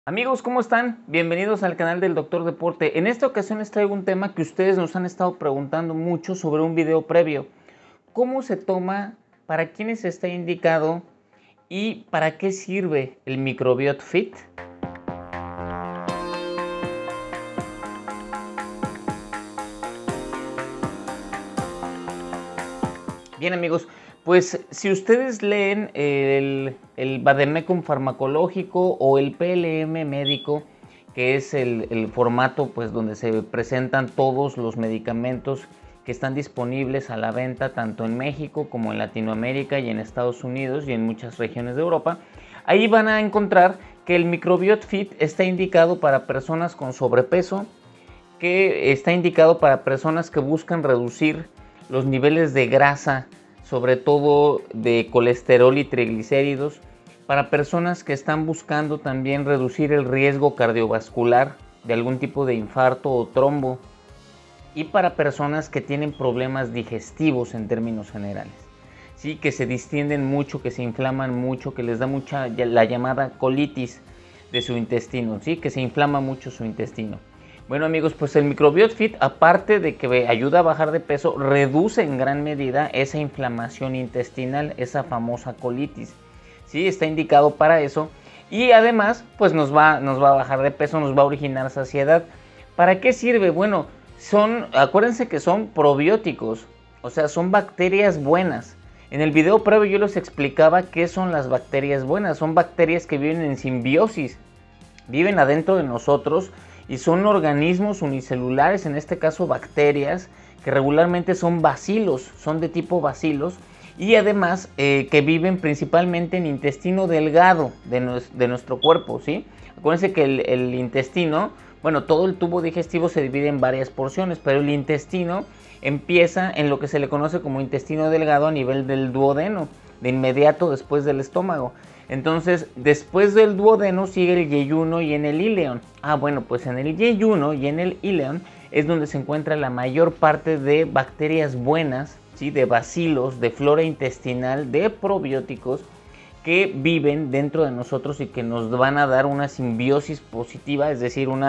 Amigos, ¿cómo están? Bienvenidos al canal del Doctor Deporte. En esta ocasión les traigo un tema que ustedes nos han estado preguntando mucho sobre un video previo. ¿Cómo se toma? ¿Para quiénes está indicado? ¿Y para qué sirve el Microbiot Fit? Bien, amigos, pues si ustedes leen el Vademecum farmacológico o el PLM médico, que es el formato pues donde se presentan todos los medicamentos que están disponibles a la venta tanto en México como en Latinoamérica y en Estados Unidos y en muchas regiones de Europa, ahí van a encontrar que el Microbiot Fit está indicado para personas con sobrepeso, que está indicado para personas que buscan reducir los niveles de grasa, sobre todo de colesterol y triglicéridos, para personas que están buscando también reducir el riesgo cardiovascular de algún tipo de infarto o trombo, y para personas que tienen problemas digestivos en términos generales, ¿sí? Que se distienden mucho, que se inflaman mucho, que les da mucha la llamada colitis de su intestino, ¿sí? Que se inflama mucho su intestino. Bueno, amigos, pues el Microbiot Fit, aparte de que ayuda a bajar de peso, reduce en gran medida esa inflamación intestinal, esa famosa colitis. Sí, está indicado para eso. Y además, pues nos va a bajar de peso, nos va a originar saciedad. ¿Para qué sirve? Bueno, acuérdense que son probióticos, o sea, son bacterias buenas. En el video previo yo les explicaba qué son las bacterias buenas. Son bacterias que viven en simbiosis, viven adentro de nosotros y son organismos unicelulares, en este caso bacterias, que regularmente son bacilos, son de tipo bacilos, y además que viven principalmente en intestino delgado de nuestro cuerpo, ¿sí? Acuérdense que el intestino, bueno, todo el tubo digestivo se divide en varias porciones, pero el intestino empieza en lo que se le conoce como intestino delgado a nivel del duodeno, de inmediato después del estómago. Entonces, después del duodeno sigue el yeyuno y en el ileón. Bueno, pues en el yeyuno y en el ileón es donde se encuentra la mayor parte de bacterias buenas, ¿sí? De bacilos, de flora intestinal, de probióticos que viven dentro de nosotros y que nos van a dar una simbiosis positiva, es decir, nos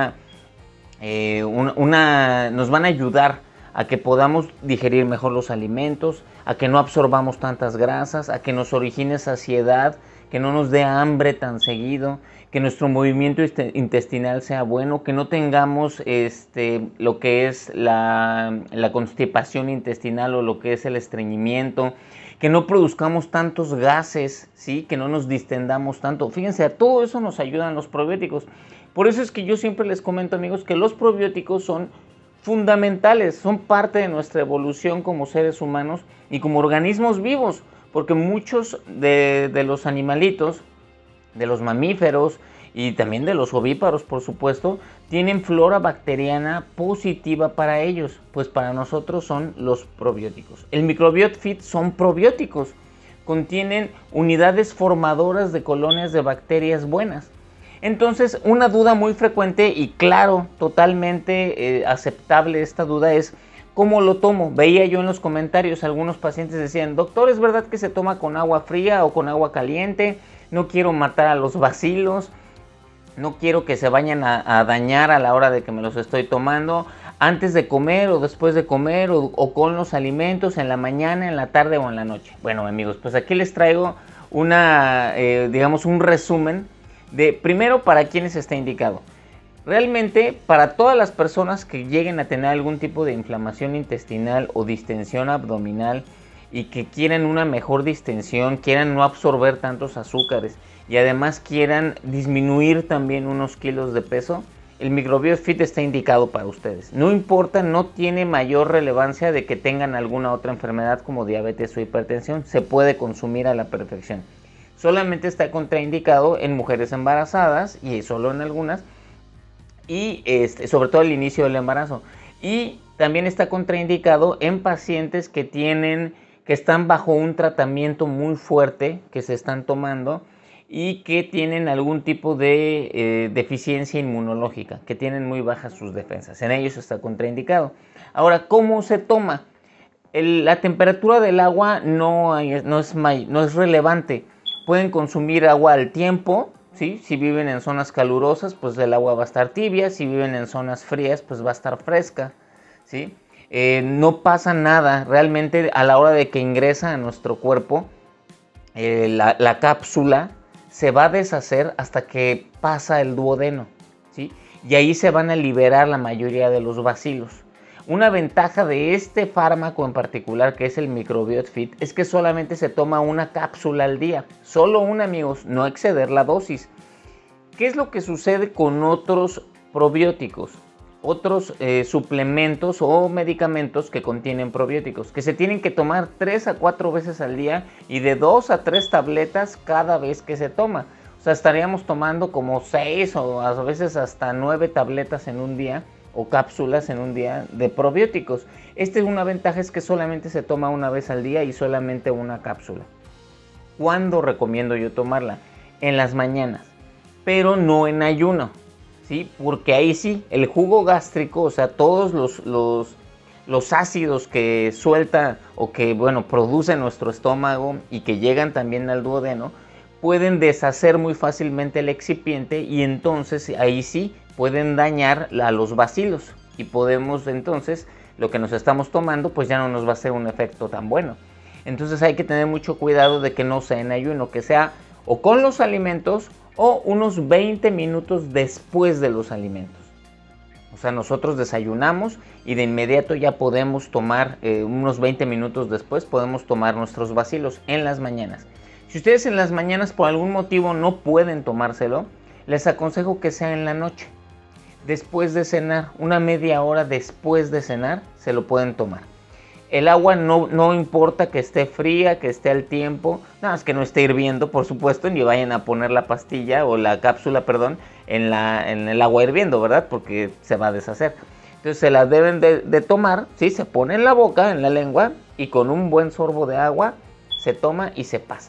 van a ayudar a que podamos digerir mejor los alimentos, a que no absorbamos tantas grasas, a que nos origine saciedad, que no nos dé hambre tan seguido, que nuestro movimiento intestinal sea bueno, que no tengamos lo que es la constipación intestinal o lo que es el estreñimiento, que no produzcamos tantos gases, ¿sí? Que no nos distendamos tanto. Fíjense, a todo eso nos ayudan los probióticos. Por eso es que yo siempre les comento, amigos, que los probióticos son fundamentales, son parte de nuestra evolución como seres humanos y como organismos vivos, porque muchos de los animalitos, de los mamíferos y también de los ovíparos, por supuesto, tienen flora bacteriana positiva para ellos, pues para nosotros son los probióticos. El Microbiot Fit son probióticos, contienen unidades formadoras de colonias de bacterias buenas. Entonces, una duda muy frecuente y claro, totalmente aceptable esta duda es: ¿cómo lo tomo? Veía yo en los comentarios, algunos pacientes decían: doctor, ¿es verdad que se toma con agua fría o con agua caliente? No quiero matar a los bacilos, no quiero que se vayan a dañar a la hora de que me los estoy tomando, antes de comer o después de comer o con los alimentos, en la mañana, en la tarde o en la noche. Bueno, amigos, pues aquí les traigo digamos un resumen de primero para quiénes está indicado. Realmente para todas las personas que lleguen a tener algún tipo de inflamación intestinal o distensión abdominal y que quieran una mejor distensión, quieran no absorber tantos azúcares y además quieran disminuir también unos kilos de peso, el Microbiot Fit está indicado para ustedes. No importa, no tiene mayor relevancia de que tengan alguna otra enfermedad como diabetes o hipertensión, se puede consumir a la perfección. Solamente está contraindicado en mujeres embarazadas y solo en algunas, y sobre todo al inicio del embarazo, y también está contraindicado en pacientes que están bajo un tratamiento muy fuerte que se están tomando y que tienen algún tipo de deficiencia inmunológica, que tienen muy bajas sus defensas. En ellos está contraindicado. Ahora, ¿cómo se toma? La temperatura del agua no es relevante. Pueden consumir agua al tiempo, ¿sí? Si viven en zonas calurosas, pues el agua va a estar tibia. Si viven en zonas frías, pues va a estar fresca, ¿sí? No pasa nada realmente a la hora de que ingresa a nuestro cuerpo. La cápsula se va a deshacer hasta que pasa el duodeno, ¿sí? Y ahí se van a liberar la mayoría de los bacilos. Una ventaja de este fármaco en particular, que es el Microbiot Fit, es que solamente se toma una cápsula al día. Solo una, amigos, no exceder la dosis. ¿Qué es lo que sucede con otros probióticos? Otros suplementos o medicamentos que contienen probióticos, que se tienen que tomar 3 a 4 veces al día y de 2 a 3 tabletas cada vez que se toma. O sea, estaríamos tomando como 6 o a veces hasta 9 tabletas en un día o cápsulas en un día de probióticos. Esta es una ventaja, es que solamente se toma una vez al día y solamente una cápsula. ¿Cuándo recomiendo yo tomarla? En las mañanas, pero no en ayuno, ¿sí? Porque ahí sí, el jugo gástrico, o sea, todos los ácidos que suelta o que, bueno, produce nuestro estómago y que llegan también al duodeno, pueden deshacer muy fácilmente el excipiente y entonces ahí sí pueden dañar a los bacilos y podemos entonces, lo que nos estamos tomando pues ya no nos va a hacer un efecto tan bueno. Entonces hay que tener mucho cuidado de que no sea en ayuno, que sea o con los alimentos o unos 20 minutos después de los alimentos. O sea, nosotros desayunamos y de inmediato ya podemos tomar, unos 20 minutos después podemos tomar nuestros bacilos en las mañanas. Si ustedes en las mañanas por algún motivo no pueden tomárselo, les aconsejo que sea en la noche. Después de cenar, una media hora después de cenar, se lo pueden tomar. El agua no importa que esté fría, que esté al tiempo, nada más que no esté hirviendo, por supuesto, ni vayan a poner la pastilla o la cápsula, perdón, en el agua hirviendo, ¿verdad? Porque se va a deshacer. Entonces se la deben de tomar, ¿sí? Se pone en la boca, en la lengua, y con un buen sorbo de agua se toma y se pasa.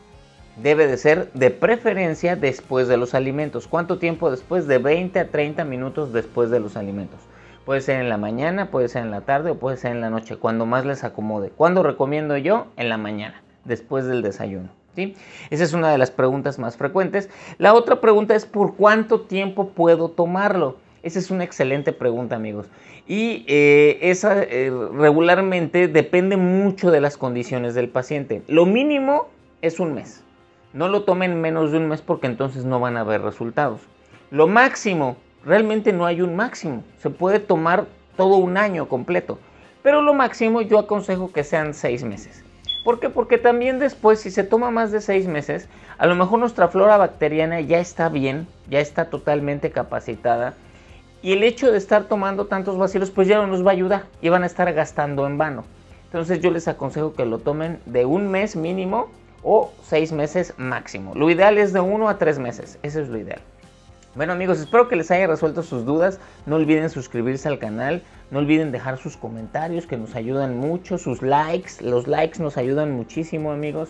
Debe de ser de preferencia después de los alimentos. ¿Cuánto tiempo después? De 20 a 30 minutos después de los alimentos. Puede ser en la mañana, puede ser en la tarde o puede ser en la noche, cuando más les acomode. ¿Cuándo recomiendo yo? En la mañana, después del desayuno, ¿sí? Esa es una de las preguntas más frecuentes. La otra pregunta es ¿por cuánto tiempo puedo tomarlo? Esa es una excelente pregunta, amigos. Y esa regularmente depende mucho de las condiciones del paciente. Lo mínimo es un mes. No lo tomen menos de un mes porque entonces no van a ver resultados. Lo máximo, realmente no hay un máximo. Se puede tomar todo un año completo. Pero lo máximo yo aconsejo que sean 6 meses. ¿Por qué? Porque también después, si se toma más de 6 meses, a lo mejor nuestra flora bacteriana ya está bien, ya está totalmente capacitada. Y el hecho de estar tomando tantos bacilos, pues ya no nos va a ayudar y van a estar gastando en vano. Entonces yo les aconsejo que lo tomen de un mes mínimo o 6 meses máximo. Lo ideal es de 1 a 3 meses, eso es lo ideal. Bueno, amigos, espero que les haya resuelto sus dudas. No olviden suscribirse al canal, no olviden dejar sus comentarios que nos ayudan mucho, sus likes, los likes nos ayudan muchísimo, amigos.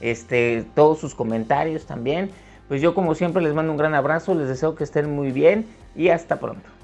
Todos sus comentarios también. Pues yo como siempre les mando un gran abrazo, les deseo que estén muy bien y hasta pronto.